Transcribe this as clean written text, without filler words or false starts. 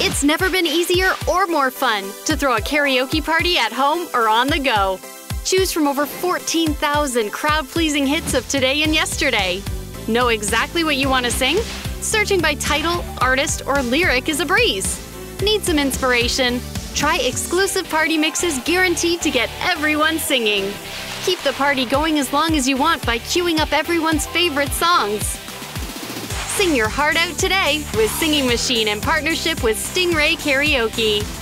It's never been easier or more fun to throw a karaoke party at home or on the go. Choose from over 14,000 crowd-pleasing hits of today and yesterday. Know exactly what you want to sing? Searching by title, artist, or lyric is a breeze. Need some inspiration? Try exclusive party mixes guaranteed to get everyone singing. Keep the party going as long as you want by queuing up everyone's favorite songs. Sing your heart out today with Singing Machine in partnership with Stingray Karaoke.